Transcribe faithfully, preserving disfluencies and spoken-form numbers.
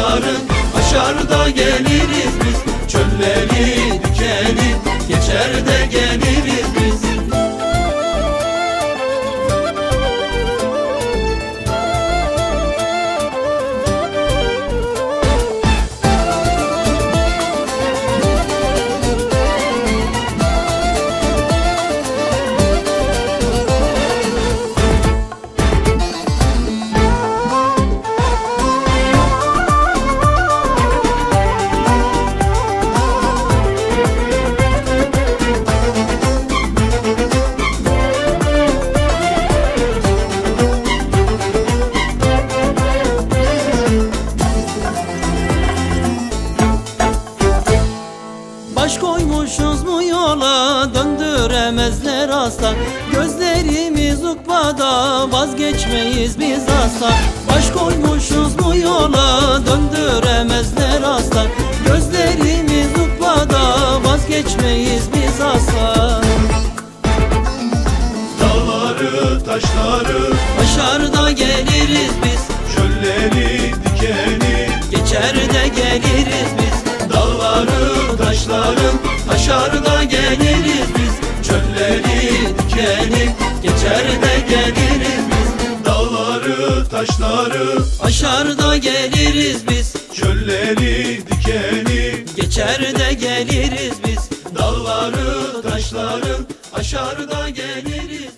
taşları aşar da geliriz biz. Çölleri dikeni geçer de geliriz biz. Baş koymuşuz mu yola, döndüremezler asla. Gözlerimiz ukbada, vazgeçmeyiz biz asla. Baş koymuşuz mu yola, döndüremezler asla. Gözlerimiz ukbada, vazgeçmeyiz biz asla. Dağları taşları aşar da geliriz biz. Çölleri dikeni geçer de geliriz biz. Dağları taşları aşar da geliriz biz. Çölleri dikeni geçer de geliriz biz. Dağları taşları aşar da geliriz biz. Çölleri dikeni geçer de geliriz biz. Dağları taşları aşar da geliriz.